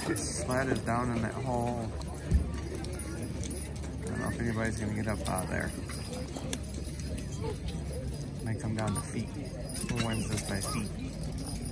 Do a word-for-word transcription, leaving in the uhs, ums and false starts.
Sled is down in that hole. I don't know if anybody's gonna get up out of there. Might come down to feet. Who wins this by feet?